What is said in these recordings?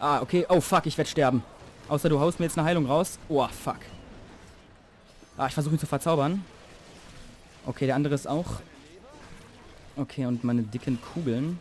Ah, okay. Oh, fuck, ich werde sterben. Außer du haust mir jetzt eine Heilung raus. Oh, fuck. Ah, ich versuche ihn zu verzaubern. Okay, der andere ist auch. Okay, und meine dicken Kugeln.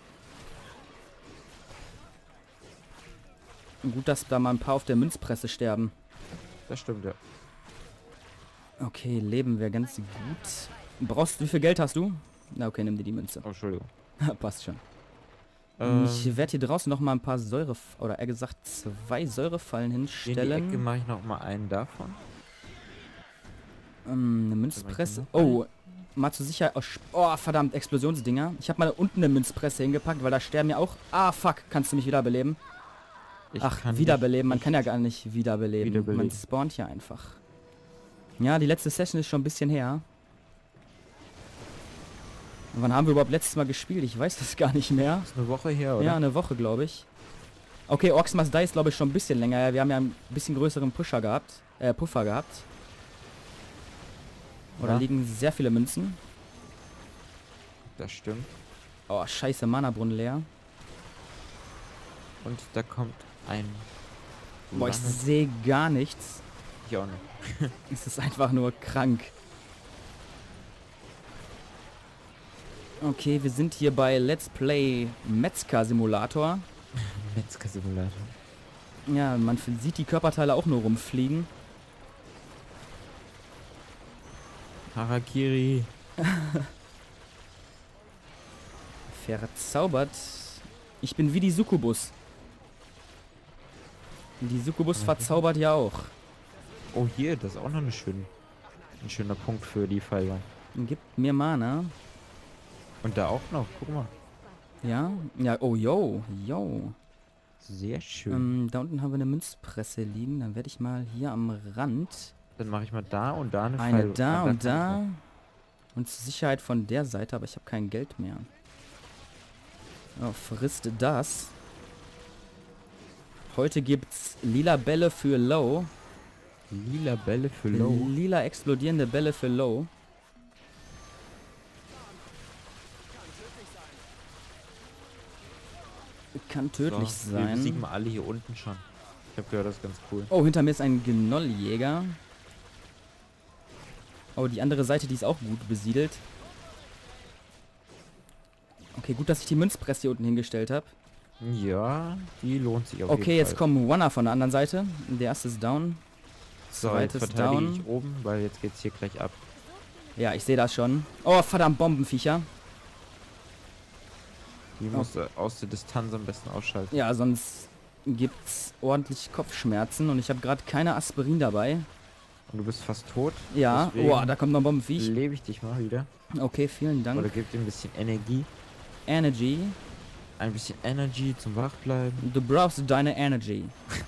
Gut, dass da mal ein paar auf der Münzpresse sterben. Das stimmt, ja. Okay, Leben wäre ganz gut. Wie viel Geld hast du? Na, okay, nimm dir die Münze. Oh, Entschuldigung. Passt schon. Ich werde hier draußen noch mal ein paar oder eher gesagt 2 Säurefallen In die hinstellen. Ecke mache ich noch mal einen davon. Eine Münzpresse. Oh, mal zur Sicherheit. Oh, verdammt, Explosionsdinger. Ich habe mal unten eine Münzpresse hingepackt, weil da sterben ja auch... Ah, fuck, kannst du mich wiederbeleben? Ach, wiederbeleben. Man kann ja gar nicht wiederbeleben. Man spawnt hier einfach. Ja, die letzte Session ist schon ein bisschen her. Und wann haben wir überhaupt letztes Mal gespielt? Ich weiß das gar nicht mehr. Das ist eine Woche her, oder? Ja, eine Woche, glaube ich. Okay, Orcs Must Die ist, glaube ich, schon ein bisschen länger her. Wir haben ja ein bisschen größeren Puffer gehabt. Oder liegen sehr viele Münzen. Das stimmt. Oh, scheiße, Mana-Brunnen leer. Und da kommt ein... Boah, ich sehe gar nichts. Ich auch nicht. Es ist einfach nur krank. Okay, wir sind hier bei Let's Play Metzger Simulator. Metzger Simulator. Ja, man sieht die Körperteile auch nur rumfliegen. Harakiri. Verzaubert. Ich bin wie die Succubus. Die Succubus verzaubert ja auch. Oh, hier, das ist auch noch ein schöner Punkt für die Pfeile. Gibt mir Mana. Und da auch noch, guck mal. Ja, ja, oh, yo. Sehr schön. Da unten haben wir eine Münzpresse liegen. Dann werde ich mal hier am Rand... Dann mache ich mal da und da eine Eine da und da. Und zur Sicherheit von der Seite, aber ich habe kein Geld mehr. Oh, frisst das. Heute gibt's lila Bälle für Low. Lila Bälle für Low. Lila explodierende Bälle für Low. Kann tödlich sein. Wir besiegen mal alle hier unten schon. Ich habe gehört, das ist ganz cool. Oh, hinter mir ist ein Gnolljäger. Oh, die andere Seite, die ist auch gut besiedelt. Okay, gut, dass ich die Münzpresse hier unten hingestellt habe. Ja, die lohnt sich auf Okay, jeden Fall. jetzt kommen Wanna von der anderen Seite. Der erste ist down. So, jetzt verteidige ich oben, weil jetzt geht's hier gleich ab. Ja, ich sehe das schon. Oh, verdammt, Bombenviecher. Die musst du aus der Distanz am besten ausschalten. Ja, sonst gibt's ordentlich Kopfschmerzen und ich habe gerade keine Aspirin dabei. Und du bist fast tot. Ja, oh, da kommt noch ein Bombenviech. Lebe ich dich mal wieder. Okay, vielen Dank. Oder gib dir ein bisschen Energie. Energy. Ein bisschen Energy zum Wachbleiben. Du brauchst deine Energy.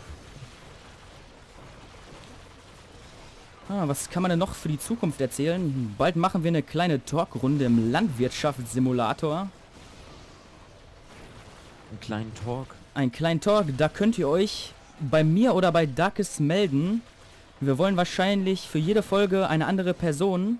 Was kann man denn noch für die Zukunft erzählen? Bald machen wir eine kleine Talkrunde im Landwirtschaftssimulator. Einen kleinen Talk. Einen kleinen Talk, da könnt ihr euch bei mir oder bei Darkes melden. Wir wollen wahrscheinlich für jede Folge eine andere Person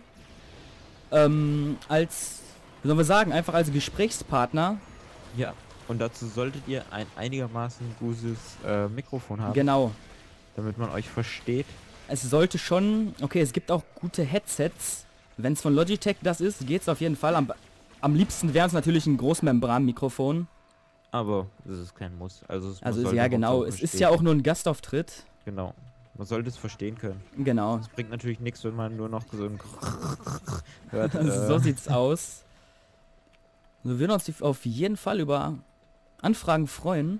als, wie sollen wir sagen, einfach als Gesprächspartner. Ja, und dazu solltet ihr ein einigermaßen gutes Mikrofon haben. Genau. Damit man euch versteht. Es sollte schon, okay, es gibt auch gute Headsets. Wenn es von Logitech das ist, geht es auf jeden Fall. Am liebsten wäre es natürlich ein Großmembran-Mikrofon. Aber das ist kein Muss. Also ja, genau. Es ist ja auch nur ein Gastauftritt. Genau. Man sollte es verstehen können. Genau. Es bringt natürlich nichts, wenn man nur noch so ein hört. So sieht's aus. Wir würden uns auf jeden Fall über Anfragen freuen.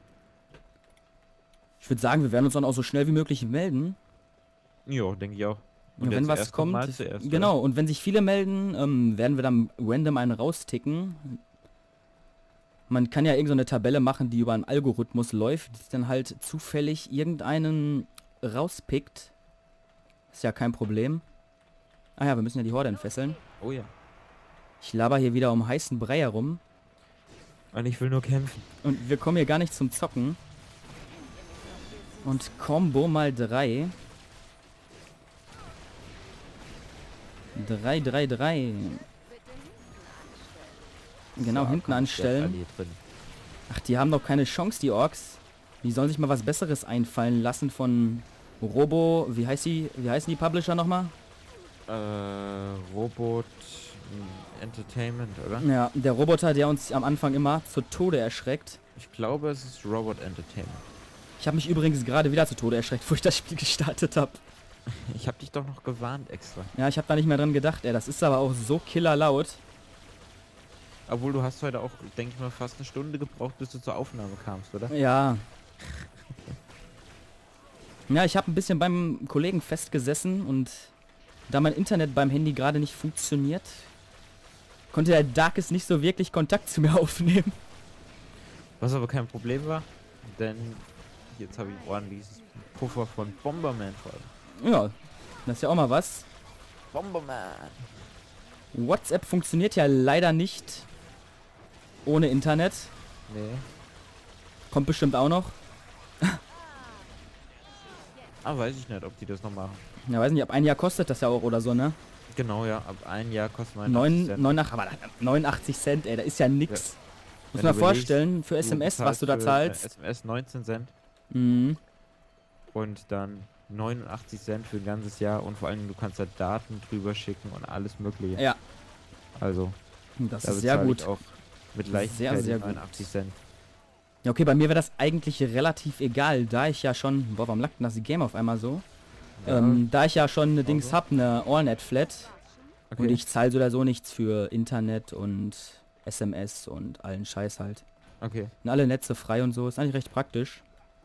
Ich würde sagen, wir werden uns dann auch so schnell wie möglich melden. Jo, denke ich auch. Und wenn was kommt, genau. Und wenn sich viele melden, werden wir dann random einen rausticken. Man kann ja irgendeine Tabelle machen, die über einen Algorithmus läuft, die dann halt zufällig irgendeinen rauspickt. Ist ja kein Problem. Ah ja, wir müssen ja die Horde entfesseln. Oh ja. Ich laber hier wieder um heißen Brei herum. Und ich will nur kämpfen. Und wir kommen hier gar nicht zum Zocken. Und Combo mal 3. 3, 3, 3. Genau, so, hinten anstellen. Ach, die haben doch keine Chance, die Orks. Die sollen sich mal was Besseres einfallen lassen von Robo... Wie heißen die Publisher nochmal? Robot Entertainment, oder? Ja, der Roboter, der uns am Anfang immer zu Tode erschreckt. Ich glaube, es ist Robot Entertainment. Ich habe mich übrigens gerade wieder zu Tode erschreckt, wo ich das Spiel gestartet habe. Ich habe dich doch noch gewarnt extra. Ja, ich habe da nicht mehr dran gedacht, ey. Das ist aber auch so killerlaut. Obwohl, du hast heute auch, denke ich mal, fast eine Stunde gebraucht, bis du zur Aufnahme kamst, oder? Ja. Ja, ich habe ein bisschen beim Kollegen festgesessen und da mein Internet beim Handy gerade nicht funktioniert, konnte der Darkest nicht so wirklich Kontakt zu mir aufnehmen. Was aber kein Problem war, denn jetzt habe ich ordentliches Puffer von Bomberman vor allem. Ja, das ist ja auch mal was. Bomberman! WhatsApp funktioniert ja leider nicht ohne Internet. Nee. Kommt bestimmt auch noch. Ah, weiß ich nicht, ob die das noch machen. Ja, weiß nicht, ab ein Jahr kostet das ja auch oder so, ne? Genau, ja, ab ein Jahr kostet man 89 Cent, ey, da ist ja nix. Ja. Muss man vorstellen, für SMS, was du da zahlst. SMS 19 Cent Mhm. und dann 89 Cent für ein ganzes Jahr und vor allem du kannst da Daten drüber schicken und alles mögliche. Ja. Also, Das da ist sehr bezahle gut. ich auch mit Leichtigkeit Sehr gut. 89 Cent. Ja, okay, bei mir wäre das eigentlich relativ egal, da ich ja schon... Boah, warum lag denn das Game auf einmal so? Ja, Da ich ja schon eine Dings so. hab, eine Allnet-Flat. okay. Und ich zahle so oder so nichts für Internet und SMS und allen Scheiß halt. Okay. Und alle Netze frei und so, ist eigentlich recht praktisch.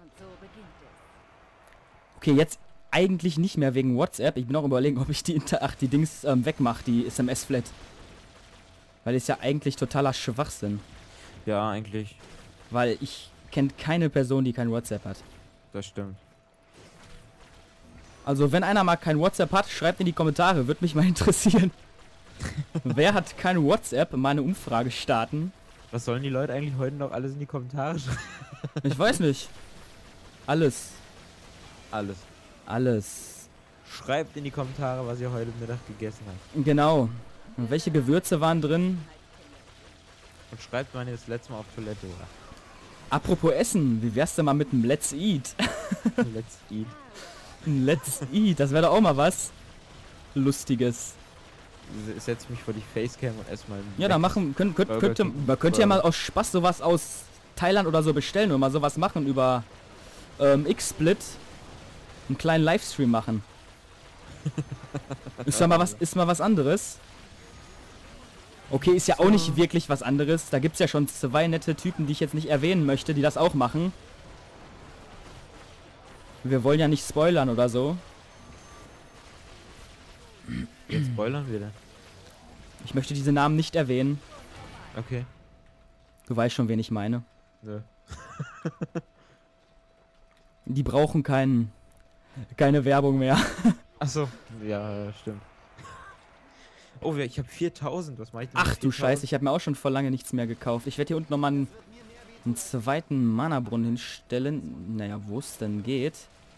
Okay, jetzt eigentlich nicht mehr wegen WhatsApp. Ich bin auch überlegen, ob ich die Dings wegmache, die SMS-Flat. Weil ist ja eigentlich totaler Schwachsinn. Ja, eigentlich. Weil ich kenne keine Person, die kein WhatsApp hat. Das stimmt. Also wenn einer mal kein WhatsApp hat, schreibt in die Kommentare, würde mich mal interessieren. Wer hat kein WhatsApp? Mal eine Umfrage starten. Was sollen die Leute eigentlich heute noch alles in die Kommentare schreiben? Ich weiß nicht. Alles. Alles. Alles. Schreibt in die Kommentare, was ihr heute Mittag gegessen habt. Genau. Und welche Gewürze waren drin? Und schreibt, wann ihr das letzte Mal auf Toilette war. Apropos Essen, wie wär's denn mal mit einem Let's Eat? Let's eat. Ein Let's Eat, das wäre doch auch mal was Lustiges. Ich setze mich vor die Facecam und esse mal. Ja, da machen, man könnte ja mal aus Spaß sowas aus Thailand oder so bestellen und mal sowas machen über X-Split. Einen kleinen Livestream machen. Ist mal was anderes. Okay, ist ja auch nicht wirklich was anderes. Da gibt's ja schon zwei nette Typen, die ich jetzt nicht erwähnen möchte, die das auch machen. Wir wollen ja nicht spoilern oder so. Jetzt spoilern wir denn. Ich möchte diese Namen nicht erwähnen. Okay. Du weißt schon, wen ich meine. Nö. Die brauchen keine Werbung mehr. Achso. Ja, stimmt. Oh, ich habe 4000. Was mache ich denn? Ach du Scheiße, ich habe mir auch schon vor lange nichts mehr gekauft. Ich werde hier unten nochmal einen zweiten Mana-Brunnen hinstellen. Naja, wo es denn geht.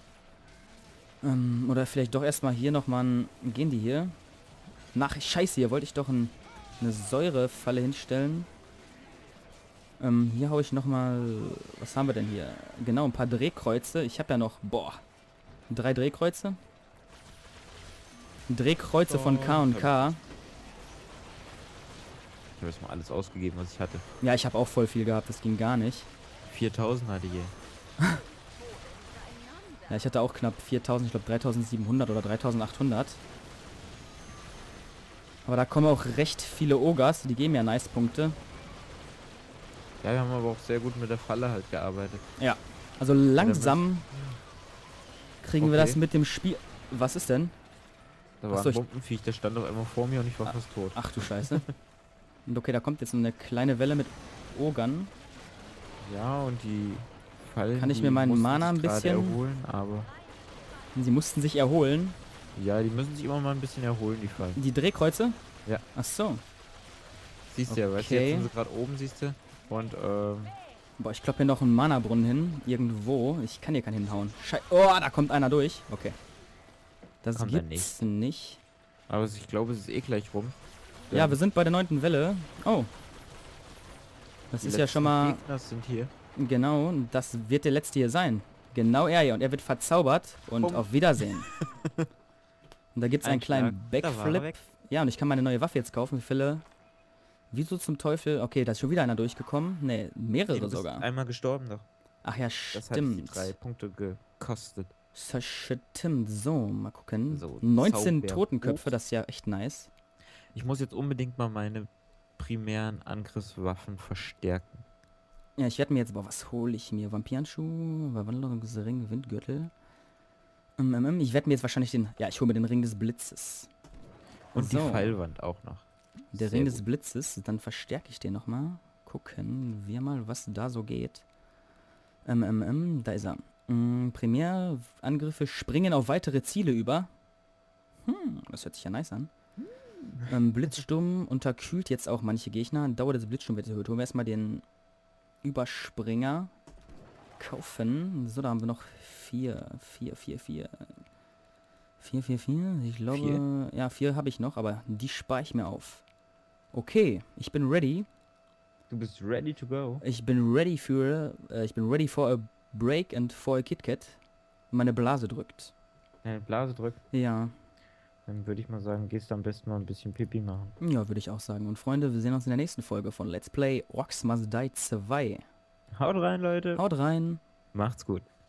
Oder vielleicht doch erstmal hier nochmal ein... Gehen die hier? Scheiße, hier wollte ich doch eine Säurefalle hinstellen. Hier hau ich nochmal... Was haben wir denn hier? Genau, ein paar Drehkreuze. Ich habe ja noch... 3 Drehkreuze. Drehkreuze von K&K. Ich habe jetzt mal alles ausgegeben, was ich hatte. Ja, ich habe auch voll viel gehabt, das ging gar nicht. 4000 hatte ich je. Ja, ich hatte auch knapp 4000, ich glaube 3700 oder 3800. Aber da kommen auch recht viele Ogers, die geben ja Nice-Punkte. Ja, wir haben aber auch sehr gut mit der Falle halt gearbeitet. Ja, also langsam kriegen wir das mit dem Spiel... Was ist denn? Da war ein Bombenviech, der stand auf einmal vor mir und ich war fast tot. Ach du Scheiße. Und okay, da kommt jetzt eine kleine Welle mit Ogern. Ja, und die Fallen... Kann ich mir meinen Mana ein bisschen... erholen, aber... Sie mussten sich erholen. Ja, die müssen sich immer mal ein bisschen erholen, die Fallen. Die Drehkreuze? Ja. Ach so. Siehst du ja, weißt du, jetzt sind sie gerade oben, siehst du. Und, Boah, ich klopp hier noch einen Mana-Brunnen hin. Irgendwo. Ich kann hier keinen hinhauen. Oh, da kommt einer durch. Okay. Das kommt gibt's nicht. Aber ich glaube, es ist eh gleich rum. Ja, wir sind bei der 9. Welle. Oh. Das ist ja schon mal... Gegner sind hier. Genau, das wird der letzte hier sein. Genau er hier. Und er wird verzaubert. Und auf Wiedersehen. Und da gibt es einen kleinen Backflip. Ja, und ich kann meine neue Waffe jetzt kaufen. Wie viele? Wieso zum Teufel? Okay, da ist schon wieder einer durchgekommen. Ne, mehrere sogar. Einmal gestorben doch. Ach ja, stimmt. Das hat 3 Punkte gekostet. Stimmt. So, mal gucken. So, 19 Totenköpfe, das ist ja echt nice. Ich muss jetzt unbedingt mal meine primären Angriffswaffen verstärken. Ja, ich werde mir jetzt, was hole ich mir? Vampirensschuh, Verwandlungsring, Windgürtel. Ich werde mir jetzt wahrscheinlich ich hole mir den Ring des Blitzes. Und die Pfeilwand auch noch. Der Ring des Blitzes, dann verstärke ich den nochmal. Gucken wir mal, was da so geht. Da ist er. Primärangriffe springen auf weitere Ziele über. Das hört sich ja nice an. Blitzsturm unterkühlt jetzt auch manche Gegner. Dauer des Blitzsturms wird erhöht. Holen wir erstmal den Überspringer. Kaufen. So, da haben wir noch 4. Ich glaube, 4 habe ich noch, aber die spare ich mir auf. Okay, ich bin ready. Du bist ready to go? Ich bin ready for a break and for a KitKat. Meine Blase drückt. Deine Blase drückt? Ja. Dann würde ich mal sagen, gehst du am besten mal ein bisschen Pipi machen. Ja, würde ich auch sagen. Und Freunde, wir sehen uns in der nächsten Folge von Let's Play Orcs Must Die 2. Haut rein, Leute. Haut rein. Macht's gut.